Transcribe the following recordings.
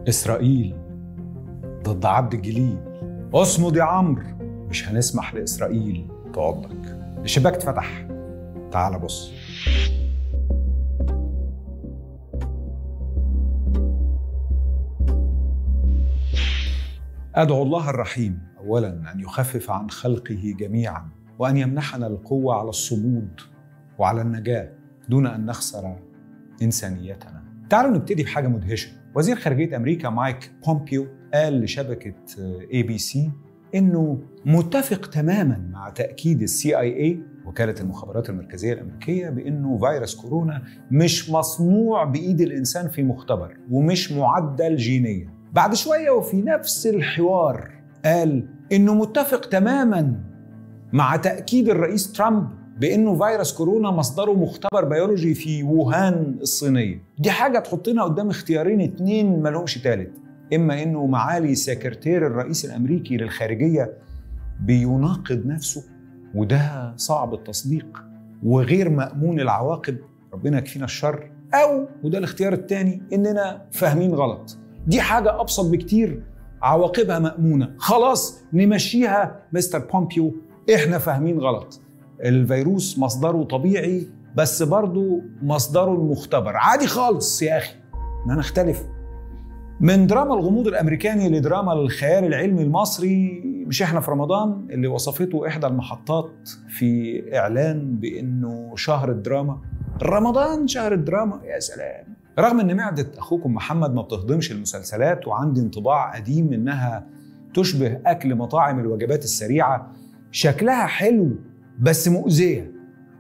إسرائيل ضد عبد الجليل. اصمد يا عمرو، مش هنسمح لإسرائيل تقعد لك. الشباك اتفتح، تعال بص. أدعو الله الرحيم أولاً أن يخفف عن خلقه جميعاً، وأن يمنحنا القوة على الصمود وعلى النجاة دون أن نخسر إنسانيتنا. تعالوا نبتدي بحاجة مدهشة. وزير خارجية أمريكا مايك بومبيو قال لشبكة ABC إنه متفق تماماً مع تأكيد CIA وكالة المخابرات المركزية الأمريكية بأنه فيروس كورونا مش مصنوع بإيد الإنسان في مختبر ومش معدل جينياً. بعد شوية وفي نفس الحوار قال إنه متفق تماماً مع تأكيد الرئيس ترامب بأنه فيروس كورونا مصدره مختبر بيولوجي في ووهان الصينية. دي حاجة تحطنا قدام اختيارين اتنين ملهمش تالت، إما إنه معالي سكرتير الرئيس الأمريكي للخارجية بيناقض نفسه، وده صعب التصديق وغير مأمون العواقب، ربنا يكفينا الشر، أو وده الاختيار التاني إننا فاهمين غلط. دي حاجة أبسط بكتير، عواقبها مأمونة، خلاص نمشيها مستر بومبيو، إحنا فاهمين غلط. الفيروس مصدره طبيعي بس برضو مصدره المختبر، عادي خالص يا أخي، ما نختلف. من دراما الغموض الأمريكاني لدراما الخيال العلمي المصري، مش إحنا في رمضان اللي وصفته إحدى المحطات في إعلان بأنه شهر الدراما؟ رمضان شهر الدراما، يا سلام. رغم ان معدة اخوكم محمد ما بتهضمش المسلسلات وعندي انطباع قديم انها تشبه اكل مطاعم الوجبات السريعة، شكلها حلو بس مؤذية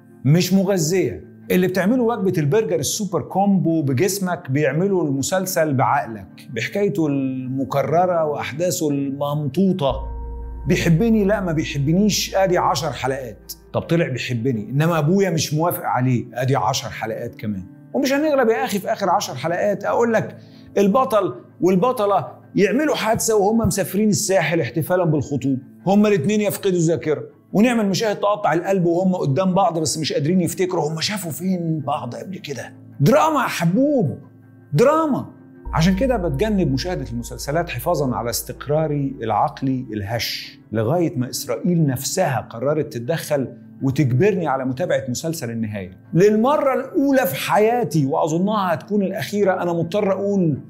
مش مغذية. اللي بتعمله وجبة البرجر السوبر كومبو بجسمك بيعملوا المسلسل بعقلك، بحكايته المكررة واحداثه الممطوطة. بيحبني لا ما بيحبنيش، ادي 10 حلقات. طب طلع بيحبني انما ابويا مش موافق عليه، ادي 10 حلقات كمان. ومش هنغلب يا اخي في اخر 10 حلقات اقول لك البطل والبطله يعملوا حادثه وهم مسافرين الساحل احتفالا بالخطوب، هما الاثنين يفقدوا الذاكره، ونعمل مشاهد تقطع القلب وهم قدام بعض بس مش قادرين يفتكروا هم شافوا فين بعض قبل كده. دراما يا حبوب، دراما. عشان كده بتجنب مشاهده المسلسلات حفاظا على استقراري العقلي الهش، لغايه ما اسرائيل نفسها قررت تتدخل وتجبرني على متابعة مسلسل النهاية للمرة الأولى في حياتي، وأظنها هتكون الأخيرة. أنا مضطر أقول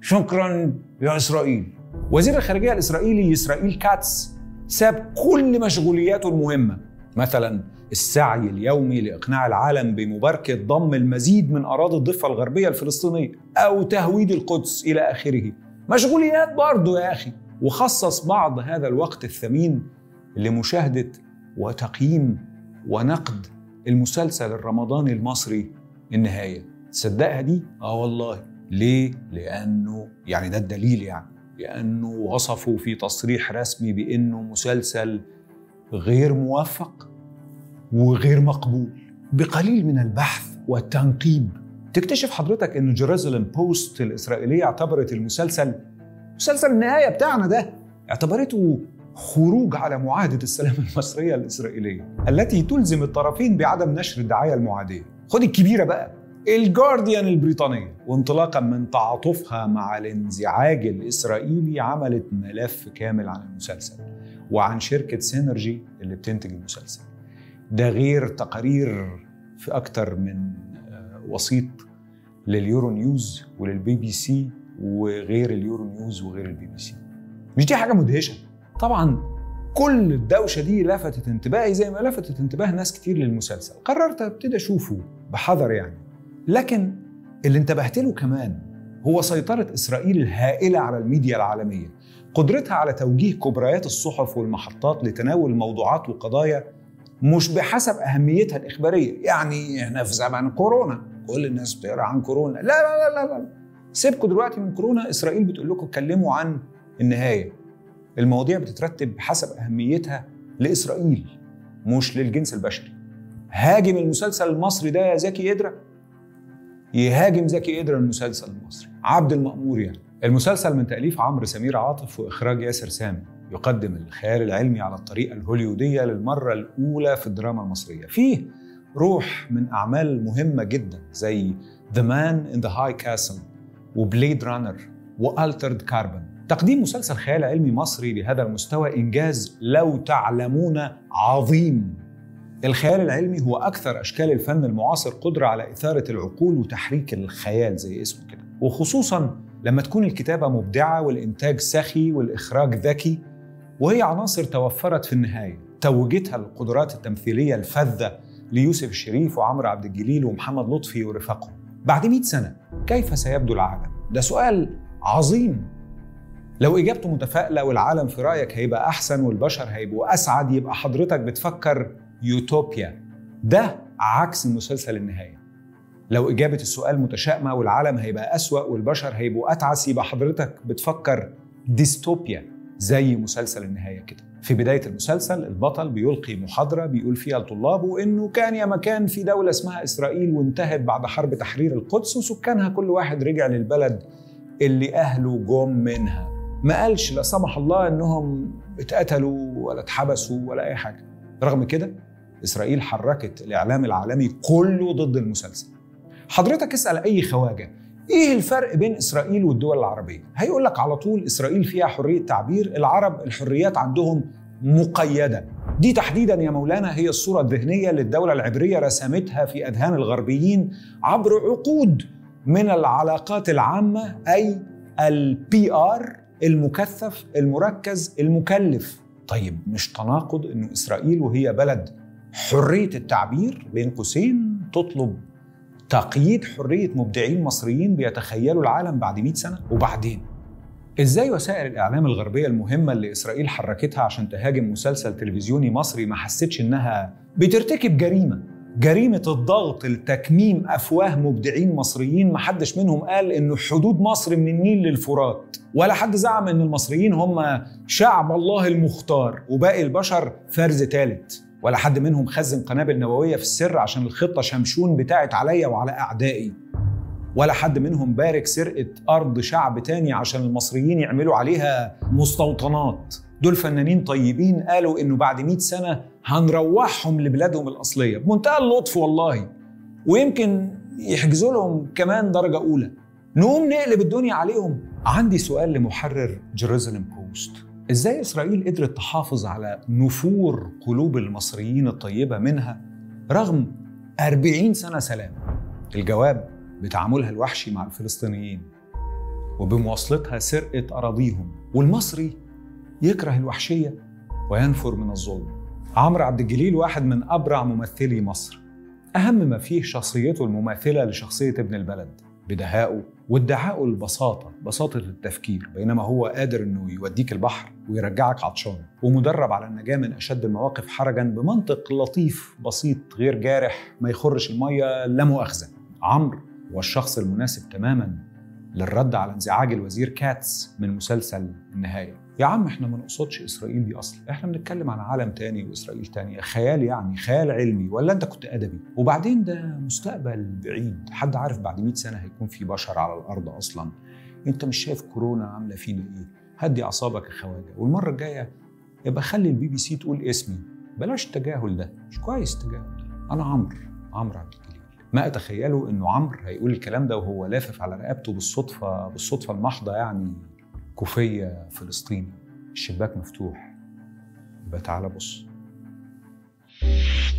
شكراً يا إسرائيل. وزير الخارجية الإسرائيلي إسرائيل كاتس ساب كل مشغولياته المهمة، مثلاً السعي اليومي لإقناع العالم بمباركة ضم المزيد من أراضي الضفة الغربية الفلسطينية أو تهويد القدس إلى آخره. مشغوليات برضو يا أخي. وخصص بعض هذا الوقت الثمين لمشاهدة وتقييم ونقد المسلسل الرمضاني المصري النهاية. تصدقها دي؟ والله. ليه؟ لأنه يعني ده الدليل، يعني لأنه وصفوا في تصريح رسمي بأنه مسلسل غير موفق وغير مقبول. بقليل من البحث والتنقيب تكتشف حضرتك أن جيروزاليم بوست الإسرائيلية اعتبرت مسلسل النهاية بتاعنا ده، اعتبرته خروج على معاهدة السلام المصرية الإسرائيلية التي تلزم الطرفين بعدم نشر الدعاية المعادية. خد الكبيرة بقى، الجارديان البريطانية، وانطلاقا من تعاطفها مع الانزعاج الإسرائيلي عملت ملف كامل عن المسلسل وعن شركة سينرجي اللي بتنتج المسلسل ده، غير تقارير في أكتر من وسيط لليورو نيوز وللبي بي سي وغير اليورو نيوز وغير البي بي سي. مش دي حاجة مدهشة؟ طبعا كل الدوشة دي لفتت انتباهي زي ما لفتت انتباه ناس كتير للمسلسل. قررت ابتدي اشوفه بحذر يعني. لكن اللي انتبهت له كمان هو سيطرة إسرائيل الهائلة على الميديا العالمية، قدرتها على توجيه كبريات الصحف والمحطات لتناول موضوعات وقضايا مش بحسب أهميتها الإخبارية. يعني احنا في زمن كورونا، كل الناس بتقرأ عن كورونا، لا لا لا لا، سيبكوا دلوقتي من كورونا. إسرائيل بتقول لكم اتكلموا عن النهاية. المواضيع بتترتب بحسب أهميتها لإسرائيل مش للجنس البشري. هاجم المسلسل المصري ده يا زكي قدرة، يهاجم زكي قدرة المسلسل المصري، عبد المأمور يعني. المسلسل من تأليف عمرو سمير عاطف وإخراج ياسر سامي، يقدم الخيال العلمي على الطريقة الهوليودية للمرة الأولى في الدراما المصرية. فيه روح من أعمال مهمة جدا زي The Man in the High Castle وبليد رانر وألترد كاربون. تقديم مسلسل خيال علمي مصري بهذا المستوى إنجاز لو تعلمون عظيم. الخيال العلمي هو أكثر أشكال الفن المعاصر قدرة على إثارة العقول وتحريك الخيال زي اسمه كده، وخصوصاً لما تكون الكتابة مبدعة والإنتاج سخي والإخراج ذكي، وهي عناصر توفرت في النهاية توجتها القدرات التمثيلية الفذة ليوسف الشريف وعمرو عبد الجليل ومحمد لطفي ورفاقهم. بعد 100 سنة كيف سيبدو العالم؟ ده سؤال عظيم. لو إجابته متفائلة والعالم في رأيك هيبقى أحسن والبشر هيبقوا أسعد، يبقى حضرتك بتفكر يوتوبيا. ده عكس مسلسل النهاية. لو إجابة السؤال متشائمة والعالم هيبقى أسوأ والبشر هيبقوا أتعس، يبقى حضرتك بتفكر ديستوبيا زي مسلسل النهاية كده. في بداية المسلسل البطل بيلقي محاضرة بيقول فيها لطلابه إنه كان يا مكان في دولة اسمها إسرائيل وانتهت بعد حرب تحرير القدس، وسكانها كل واحد رجع للبلد اللي أهله جم منها. ما قالش لا سمح الله إنهم اتقتلوا ولا اتحبسوا ولا أي حاجة. رغم كده إسرائيل حركت الإعلام العالمي كله ضد المسلسل. حضرتك اسأل أي خواجة إيه الفرق بين إسرائيل والدول العربية؟ هيقول لك على طول إسرائيل فيها حرية تعبير، العرب الحريات عندهم مقيدة. دي تحديداً يا مولانا هي الصورة الذهنية اللي الدولة العبرية رسمتها في أذهان الغربيين عبر عقود من العلاقات العامة، أي الPR المكثف المركز المكلف. طيب مش تناقض إنه إسرائيل وهي بلد حرية التعبير بين قوسين تطلب تقييد حرية مبدعين مصريين بيتخيلوا العالم بعد 100 سنة؟ وبعدين إزاي وسائل الإعلام الغربية المهمة اللي إسرائيل حركتها عشان تهاجم مسلسل تلفزيوني مصري ما حسيتش إنها بترتكب جريمة الضغط لتكميم أفواه مبدعين مصريين؟ محدش منهم قال إنه حدود مصر من النيل للفرات، ولا حد زعم إن المصريين هم شعب الله المختار وباقي البشر فرز ثالث، ولا حد منهم خزن قنابل نووية في السر عشان الخطة شمشون بتاعت عليا وعلى أعدائي، ولا حد منهم بارك سرقة أرض شعب تاني عشان المصريين يعملوا عليها مستوطنات. دول فنانين طيبين قالوا إنه بعد 100 سنة هنروحهم لبلادهم الأصلية بمنتهى اللطف والله، ويمكن يحجزوا لهم كمان درجة أولى. نقوم نقلب الدنيا عليهم. عندي سؤال لمحرر جيروزاليم بوست: إزاي إسرائيل قدرت تحافظ على نفور قلوب المصريين الطيبة منها رغم 40 سنة سلام؟ الجواب بتعاملها الوحشي مع الفلسطينيين وبمواصلتها سرقة أراضيهم، والمصري يكره الوحشية وينفر من الظلم. عمرو عبد الجليل واحد من أبرع ممثلي مصر، أهم ما فيه شخصيته المماثلة لشخصية ابن البلد بدهائه وادعائه البساطة، بساطة التفكير، بينما هو قادر إنه يوديك البحر ويرجعك عطشان، ومدرب على النجاة من أشد المواقف حرجاً بمنطق لطيف بسيط غير جارح ما يخرش المية لا مؤاخذة. عمرو هو الشخص المناسب تماماً للرد على انزعاج الوزير كاتس من مسلسل النهاية. يا عم احنا ما نقصدش إسرائيل دي أصلا، احنا بنتكلم عن عالم تاني وإسرائيل تانية، خيال يعني خيال علمي، ولا انت كنت أدبي؟ وبعدين ده مستقبل بعيد، حد عارف بعد 100 سنة هيكون في بشر على الأرض أصلا؟ انت مش شايف كورونا عاملة فينا ايه؟ هدي أعصابك يا خواجة، والمرة الجاية يبقى خلي الBBC تقول اسمي، بلاش التجاهل ده، مش كويس التجاهل ده. أنا عمرو عبد الجليل. ما أتخيله إنه عمرو هيقول الكلام ده وهو لافف على رقبته بالصدفة المحضة، يعني كوفية فلسطيني، الشباك مفتوح، يبقى تعالى بص.